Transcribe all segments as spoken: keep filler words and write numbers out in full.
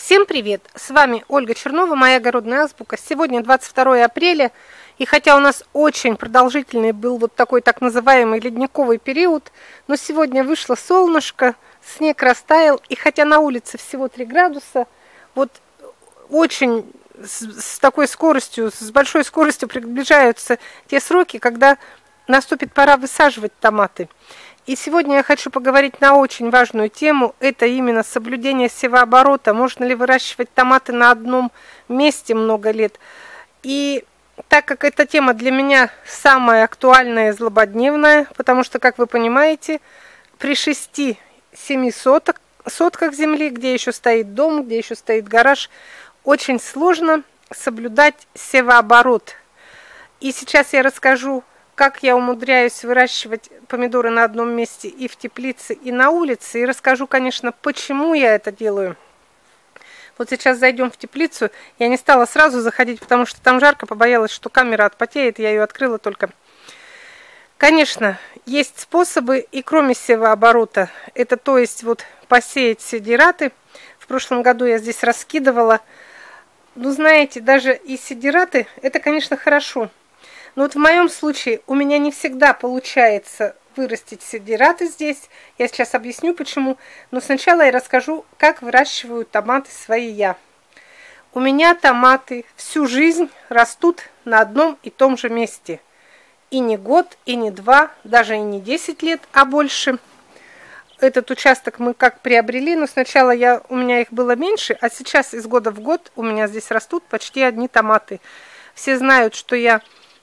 Всем привет! С вами Ольга Чернова, моя огородная азбука. Сегодня двадцать второе апреля, и хотя у нас очень продолжительный был вот такой так называемый ледниковый период, но сегодня вышло солнышко, снег растаял, и хотя на улице всего три градуса, вот очень с, с такой скоростью, с большой скоростью приближаются те сроки, когда наступит пора высаживать томаты. И сегодня я хочу поговорить на очень важную тему, это именно соблюдение севооборота. Можно ли выращивать томаты на одном месте много лет? И так как эта тема для меня самая актуальная и злободневная, потому что, как вы понимаете, при шести-семи соток, сотках земли, где еще стоит дом, где еще стоит гараж, очень сложно соблюдать севооборот. И сейчас я расскажу, как я умудряюсь выращивать помидоры на одном месте и в теплице, и на улице. И расскажу, конечно, почему я это делаю. Вот сейчас зайдем в теплицу. Я не стала сразу заходить, потому что там жарко, побоялась, что камера отпотеет. Я ее открыла только. Конечно, есть способы и кроме севооборота. Это то есть вот посеять сидираты. В прошлом году я здесь раскидывала. Ну, знаете, даже и сидираты, это, конечно, хорошо. Но вот в моем случае у меня не всегда получается вырастить сидираты здесь. Я сейчас объясню почему. Но сначала я расскажу, как выращиваю томаты свои я. У меня томаты всю жизнь растут на одном и том же месте. И не год, и не два, даже и не десять лет, а больше. Этот участок мы как приобрели, но сначала я, у меня их было меньше, а сейчас из года в год у меня здесь растут почти одни томаты. Все знают, что я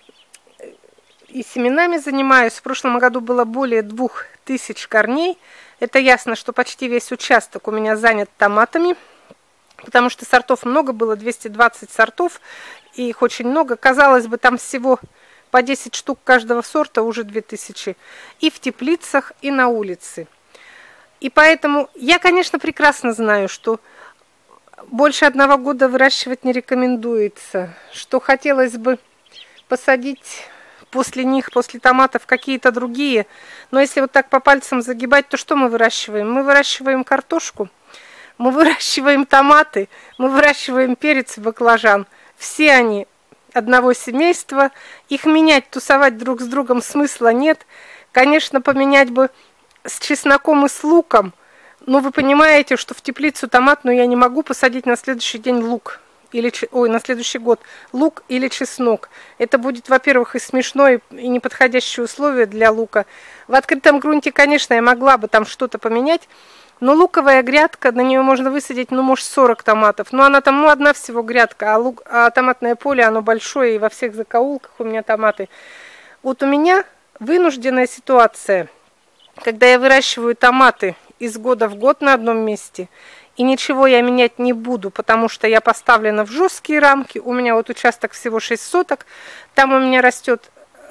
и семенами занимаюсь. В прошлом году было более двух тысяч корней. Это ясно, что почти весь участок у меня занят томатами, потому что сортов много было, двести двадцать сортов, и их очень много. Казалось бы, там всего по десять штук каждого сорта, уже две тысячи. И в теплицах, и на улице. И поэтому я, конечно, прекрасно знаю, что больше одного года выращивать не рекомендуется, что хотелось бы посадить после них, после томатов, какие-то другие. Но если вот так по пальцам загибать, то что мы выращиваем? Мы выращиваем картошку, мы выращиваем томаты, мы выращиваем перец и баклажан. Все они одного семейства. Их менять, тусовать друг с другом смысла нет. Конечно, поменять бы с чесноком и с луком. Но вы понимаете, что в теплицу томатную я не могу посадить на следующий день лук. Или, ой, на следующий год лук или чеснок. Это будет, во-первых, и смешно, и неподходящие условия для лука. В открытом грунте, конечно, я могла бы там что-то поменять, но луковая грядка, на нее можно высадить, ну, может, сорок томатов. Но она там, ну, одна всего грядка, а, лук, а томатное поле, оно большое, и во всех закоулках у меня томаты. Вот у меня вынужденная ситуация, когда я выращиваю томаты из года в год на одном месте, и ничего я менять не буду, потому что я поставлена в жесткие рамки. У меня вот участок всего шесть соток. Там у меня растет,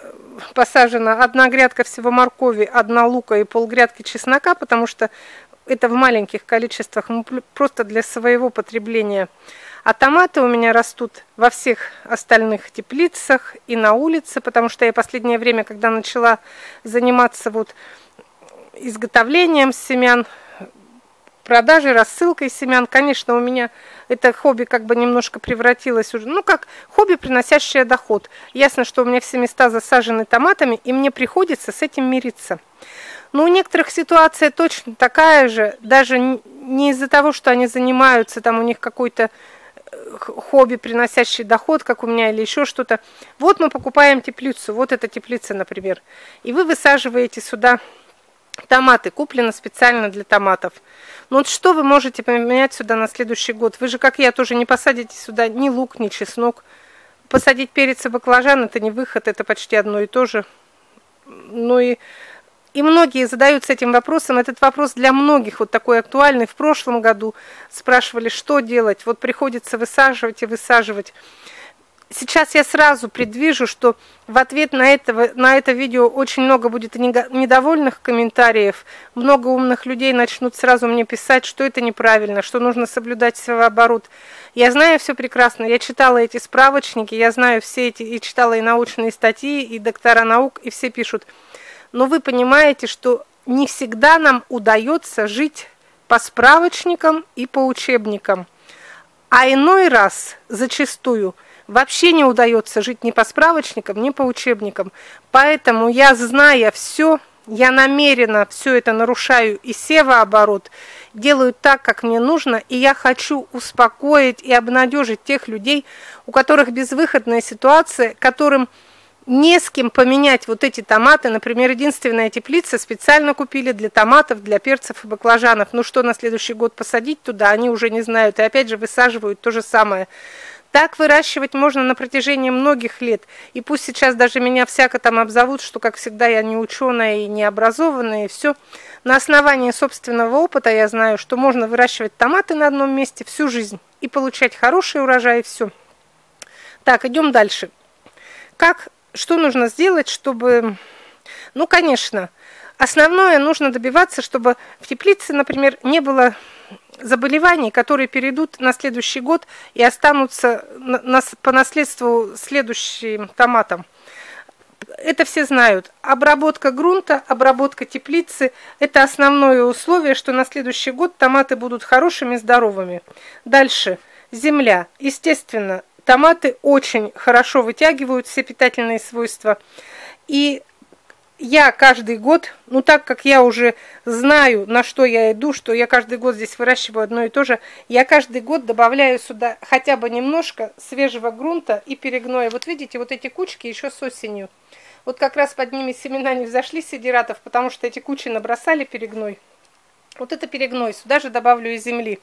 посажена одна грядка всего моркови, одна лука и полгрядки чеснока, потому что это в маленьких количествах, ну, просто для своего потребления. А томаты у меня растут во всех остальных теплицах и на улице, потому что я последнее время, когда начала заниматься вот изготовлением семян, продажей, рассылкой семян, конечно, у меня это хобби как бы немножко превратилось уже, ну, как хобби, приносящее доход. Ясно, что у меня все места засажены томатами, и мне приходится с этим мириться. Но у некоторых ситуация точно такая же, даже не из-за того, что они занимаются, там у них какой-то хобби, приносящий доход, как у меня, или еще что-то. Вот мы покупаем теплицу, вот эта теплица, например, и вы высаживаете сюда томаты, куплено специально для томатов. Ну вот что вы можете поменять сюда на следующий год? Вы же, как я, тоже не посадите сюда ни лук, ни чеснок. Посадить перец и баклажан – это не выход, это почти одно и то же. Ну и, и многие задаются этим вопросом. Этот вопрос для многих вот такой актуальный. В прошлом году спрашивали, что делать. Вот приходится высаживать и высаживать. Сейчас я сразу предвижу, что в ответ на, этого, на это видео очень много будет недовольных комментариев. Много умных людей начнут сразу мне писать, что это неправильно, что нужно соблюдать севооборот. Я знаю все прекрасно, я читала эти справочники, я знаю все эти, и читала и научные статьи, и доктора наук, и все пишут. Но вы понимаете, что не всегда нам удается жить по справочникам и по учебникам. А иной раз, зачастую, вообще не удается жить ни по справочникам, ни по учебникам. Поэтому я, зная все, я намеренно все это нарушаю и севооборот, делаю так, как мне нужно, и я хочу успокоить и обнадежить тех людей, у которых безвыходная ситуация, которым не с кем поменять вот эти томаты. Например, единственная теплица специально купили для томатов, для перцев и баклажанов. Ну что на следующий год посадить туда, они уже не знают. И опять же высаживают то же самое. Так выращивать можно на протяжении многих лет. И пусть сейчас даже меня всяко там обзовут, что, как всегда, я не ученая и не образованная, и все. На основании собственного опыта я знаю, что можно выращивать томаты на одном месте всю жизнь и получать хороший урожай, и все. Так, идем дальше. Как, что нужно сделать, чтобы... Ну, конечно, основное нужно добиваться, чтобы в теплице, например, не было заболеваний, которые перейдут на следующий год и останутся на, на, по наследству следующим томатам. Это все знают. Обработка грунта, обработка теплицы – это основное условие, что на следующий год томаты будут хорошими, здоровыми. Дальше. Земля. Естественно, томаты очень хорошо вытягивают все питательные свойства. И я каждый год, ну так как я уже знаю, на что я иду, что я каждый год здесь выращиваю одно и то же, я каждый год добавляю сюда хотя бы немножко свежего грунта и перегноя. Вот видите, вот эти кучки еще с осенью. Вот как раз под ними семена не взошли сидератов, потому что эти кучи набросали перегной. Вот это перегной, сюда же добавлю из земли.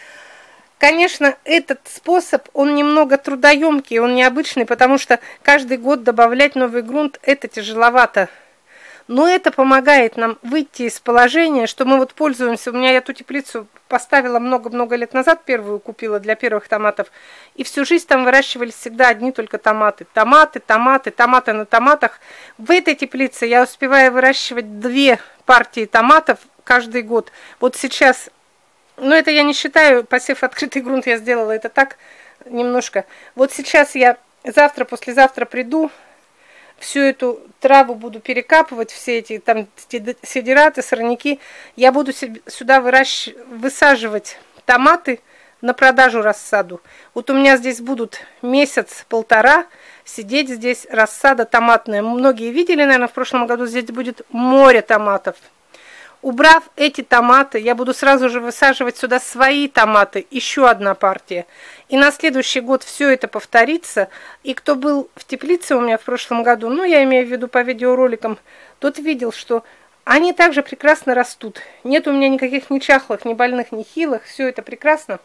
Конечно, этот способ, он немного трудоемкий, он необычный, потому что каждый год добавлять новый грунт, это тяжеловато. Но это помогает нам выйти из положения, что мы вот пользуемся. У меня я эту теплицу поставила много-много лет назад, первую купила для первых томатов. И всю жизнь там выращивались всегда одни только томаты. Томаты, томаты, томаты на томатах. В этой теплице я успеваю выращивать две партии томатов каждый год. Вот сейчас, ну это я не считаю, посев открытый грунт я сделала это так немножко. Вот сейчас я завтра, послезавтра приду, всю эту траву буду перекапывать, все эти там сидераты, сорняки. Я буду сюда выращ... высаживать томаты на продажу рассаду. Вот у меня здесь будут месяц-полтора сидеть здесь рассада томатная. Многие видели, наверное, в прошлом году здесь будет море томатов. Убрав эти томаты, я буду сразу же высаживать сюда свои томаты, еще одна партия. И на следующий год все это повторится. И кто был в теплице у меня в прошлом году, ну, я имею в виду по видеороликам, тот видел, что они также прекрасно растут. Нет у меня никаких ни чахлых, ни больных, ни хилых, все это прекрасно.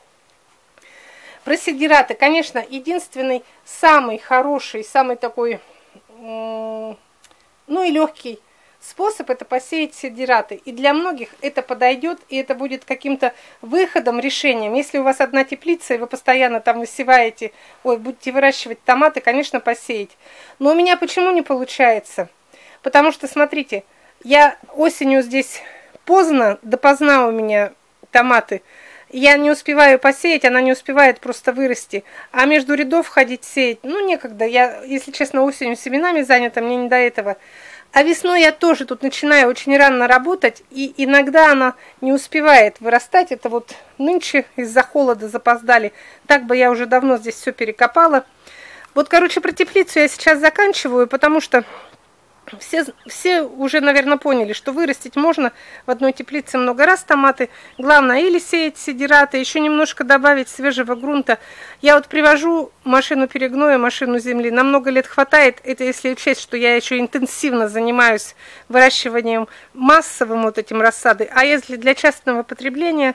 Про сидераты, конечно, единственный, самый хороший, самый такой, ну и легкий способ — это посеять сидераты. И для многих это подойдет, и это будет каким-то выходом, решением. Если у вас одна теплица, и вы постоянно там высеваете, ой, будете выращивать томаты, конечно, посеять. Но у меня почему не получается? Потому что, смотрите, я осенью здесь поздно, допоздна у меня томаты. Я не успеваю посеять, она не успевает просто вырасти. А между рядов ходить сеять, ну, некогда. Я, если честно, осенью семенами занята, мне не до этого. А весной я тоже тут начинаю очень рано работать, и иногда она не успевает вырастать. Это вот нынче из-за холода запоздали. Так бы я уже давно здесь все перекопала. Вот, короче, про теплицу я сейчас заканчиваю, потому что все, все уже, наверное, поняли, что вырастить можно в одной теплице много раз томаты. Главное, или сеять сидераты, еще немножко добавить свежего грунта. Я вот привожу машину перегноя, машину земли. На много лет хватает. Это если учесть, что я еще интенсивно занимаюсь выращиванием массовым вот этим рассады. А если для частного потребления,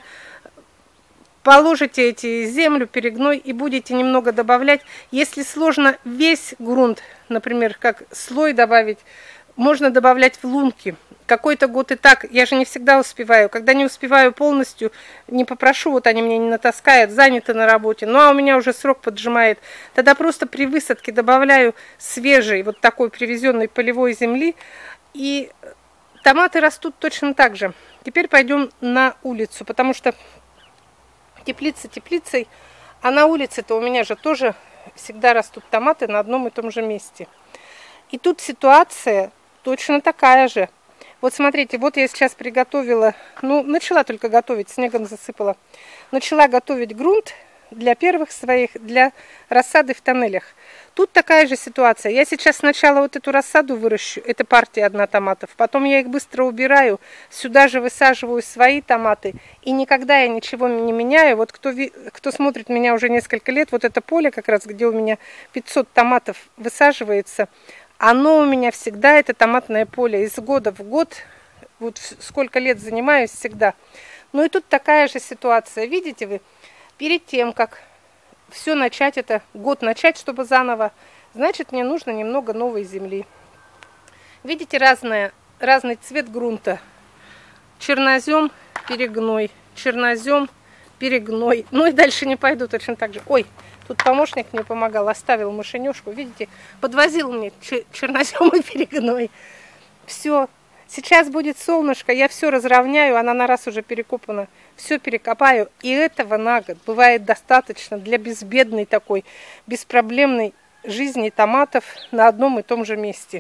положите эти землю, перегной и будете немного добавлять. Если сложно весь грунт, например, как слой добавить, можно добавлять в лунки. Какой-то год и так, я же не всегда успеваю. Когда не успеваю полностью, не попрошу, вот они меня не натаскают, заняты на работе. Ну а у меня уже срок поджимает. Тогда просто при высадке добавляю свежей, вот такой привезенной полевой земли. И томаты растут точно так же. Теперь пойдем на улицу, потому что теплица теплицей, а на улице-то у меня же тоже всегда растут томаты на одном и том же месте. И тут ситуация точно такая же. Вот смотрите, вот я сейчас приготовила, ну, начала только готовить, снегом засыпала. Начала готовить грунт для первых своих, для рассады в тоннелях. Тут такая же ситуация. Я сейчас сначала вот эту рассаду выращу, это партия одна томатов, потом я их быстро убираю, сюда же высаживаю свои томаты, и никогда я ничего не меняю. Вот кто, кто смотрит меня уже несколько лет, вот это поле как раз, где у меня пятьсот томатов высаживается, оно у меня всегда, это томатное поле, из года в год, вот сколько лет занимаюсь, всегда. Ну и тут такая же ситуация, видите вы, перед тем, как все начать, это год начать, чтобы заново, значит, мне нужно немного новой земли. Видите, разное, разный цвет грунта. Чернозем, перегной, чернозем, перегной. Ну и дальше не пойду точно так же. Ой, тут помощник мне помогал, оставил мышенюшку, видите, подвозил мне чернозем и перегной. Все. Сейчас будет солнышко, я все разровняю, она на раз уже перекопана, все перекопаю, и этого на год бывает достаточно для безбедной такой, беспроблемной жизни томатов на одном и том же месте.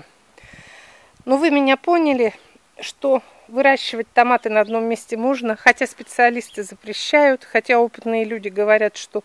Но вы меня поняли, что выращивать томаты на одном месте можно, хотя специалисты запрещают, хотя опытные люди говорят, что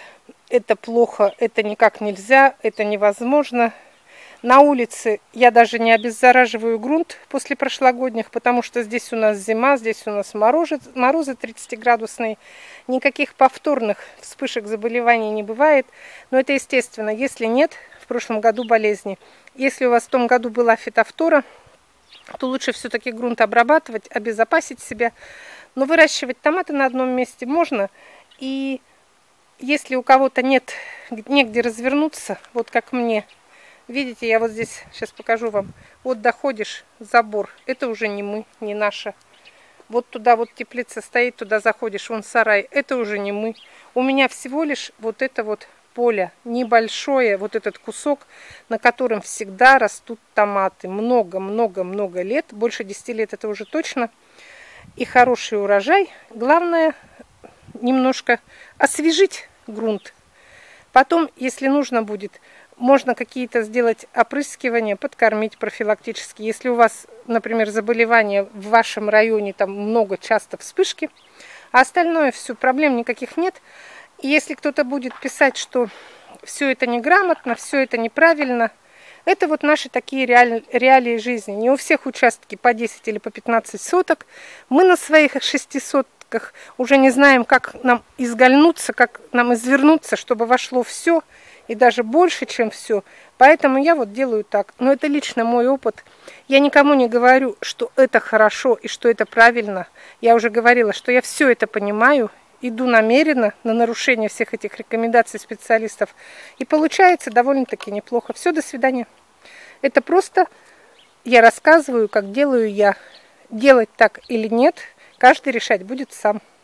это плохо, это никак нельзя, это невозможно. На улице я даже не обеззараживаю грунт после прошлогодних, потому что здесь у нас зима, здесь у нас морозы, морозы тридцатиградусные. Никаких повторных вспышек заболеваний не бывает. Но это естественно, если нет в прошлом году болезни. Если у вас в том году была фитофтора, то лучше все-таки грунт обрабатывать, обезопасить себя. Но выращивать томаты на одном месте можно. И если у кого-то нет негде развернуться, вот как мне, видите, я вот здесь сейчас покажу вам. Вот доходишь, забор. Это уже не мы, не наша. Вот туда вот теплица стоит, туда заходишь, вон сарай. Это уже не мы. У меня всего лишь вот это вот поле небольшое, вот этот кусок, на котором всегда растут томаты. Много-много-много лет. Больше десяти лет это уже точно. И хороший урожай. Главное немножко освежить грунт. Потом, если нужно будет, можно какие-то сделать опрыскивания, подкормить профилактически. Если у вас, например, заболевания в вашем районе, там много часто вспышки, а остальное все, проблем никаких нет. И если кто-то будет писать, что все это неграмотно, все это неправильно, это вот наши такие реаль, реалии жизни. Не у всех участки по десять или по пятнадцать соток. Мы на своих шести сотках уже не знаем, как нам изгольнуться, как нам извернуться, чтобы вошло все. И даже больше, чем все. Поэтому я вот делаю так. Но это лично мой опыт. Я никому не говорю, что это хорошо и что это правильно. Я уже говорила, что я все это понимаю, иду намеренно на нарушение всех этих рекомендаций специалистов. И получается довольно-таки неплохо. Все, до свидания. Это просто я рассказываю, как делаю я. Делать так или нет, каждый решать будет сам.